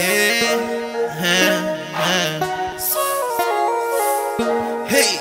Hey,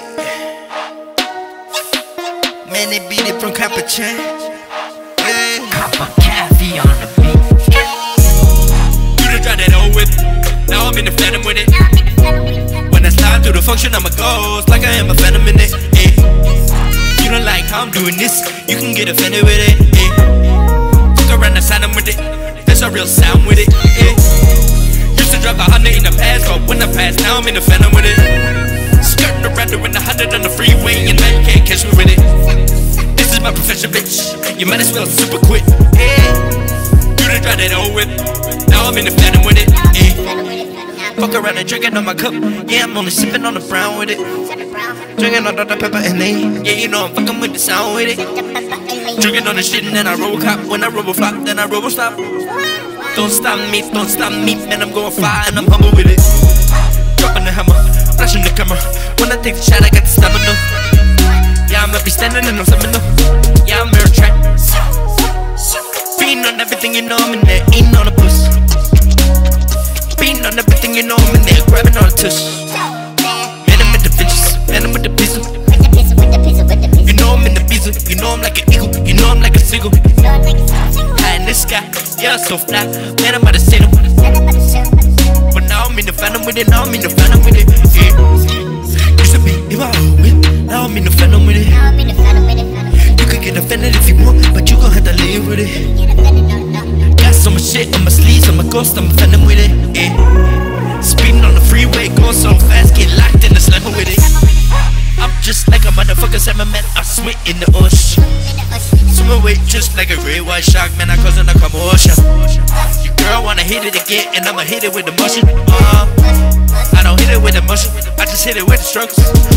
man, they beat it from Capuchin. Hey, Copper Cafe on the beat. You done tried that old whip, now I'm in the phantom with it. When I slide through the function, I'm a ghost, like I am a phantom in it. Ay. You don't like how I'm doing this, you can get offended with it. Ay. Took around the sign, I'm with it. There's a real sound with it. Ay. Used to drop 100 in the past, but when I pass, now I'm in the phantom with it. Skirt around doing 100 on the freeway, and now you can't catch me with it. This is my profession, bitch. You might as well super quit. Ay. You done tried that old whip, now I'm in the phantom with it. Ay. Fuck around and drinking on my cup. Yeah, I'm only sipping on the brown with it. Drinking on Dr. Pepper and lean. Yeah, you know I'm fucking with the sound with it. Drinking on the shit and then I roll cop. When I robo flop, then I robo stop. Don't stop me, man, I'm going far and I'm humble with it. Dropping the hammer, flashing the camera. When I take the shot, I got the stamina. Yeah, I'ma be standing in no stamina. Yeah, I'm mirror track. Beating on everything, you know I'm in there, eating on the puss. Beating on everything, you know I'm in there, grabbing on the tush. Man, I'm with the bitches, man, I'm with the pizza. You know I'm in the pizza, you know I'm like an eagle, you know I'm like a seagull. High in the sky, yeah, so fly, man, I'm about to see them. But now I'm in the phantom with it, now I'm in the phantom with it. Yeah. Used to be in my own whip, now I'm in the phantom with it. You could get offended if you want, but you gon' have to live with it. Got so much shit on my sleeves, I'm a ghost, I'm a phantom with it. Yeah. Speeding on the freeway, going so fast, get locked in the slammer with it. I'm just like a motherfucker salmon, man, I swim in the ocean. Swim away just like a great white shark, man, I causing a commotion. Your girl wanna hit it again, and I'ma hit it with emotion. I don't hit it with emotion, I just hit it with the strokes.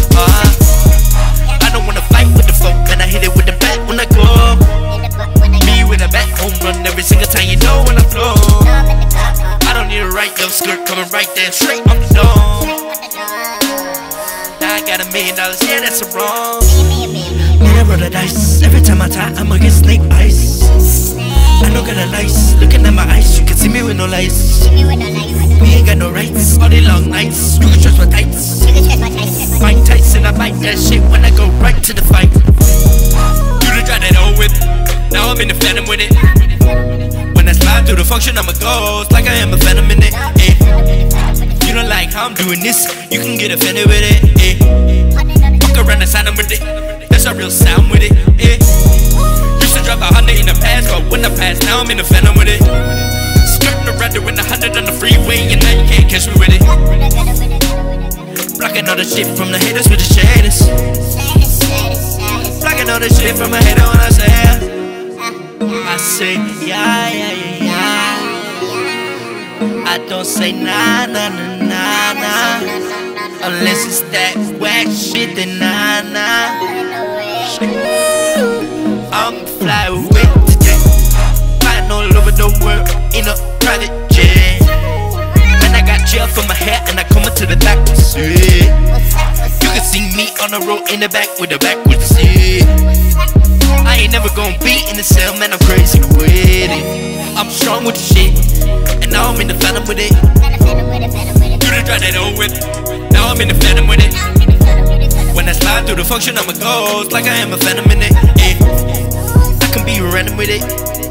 I don't wanna fight with the folk, man, I hit it with the bat when I go. Me with a bat, home run every single time, you know when I flow. I don't need a right, yo, skirt coming right there, straight on the dome. Now I got $1 million, yeah, that's a wrong. Man, I roll the dice, every time I tie, I'ma get snake bites. I don't got a lice, looking at my eyes, you can see me with no lights. We ain't got no rights, all the long nights, you can trust my tights. Mike Tyson, I bite that shit when I go right to the fight. You done tried that old whip, now I'm in the phantom with it. When I slide through the function, I'm a ghost, like I am a phantom in it. Ay. You don't like how I'm doing this, you can get offended with it. Ay. Fuck around the sign, I'm with it. There's a real sound with it. Ay. Used to drop 100 in the past, but when I pass, now I'm in the phantom with it. Skirting around doing 100 on the freeway, and now you can't catch me with it. Blocking all the shit from the haters with the shaders. Blocking all the shit from a hater when I say I say yeah, yeah, yeah, yeah. I don't say nah, nah, nah, nah, nah. Unless it's that whack shit, then nah, nah. I'm fly away today, flying all over the world in a private jet. Man, I got gel for my hair and I come to the back with the seat. You can see me on the road in the back with the backwards seat. I ain't never gonna be in the cell, man, I'm crazy with it. I'm strong with the shit, and now I'm in the phantom with it. You done tried that old whip, now I'm in the phantom with it. When I slide through the function, I'm a ghost, like I am a phantom in it. Yeah. I can be random with it.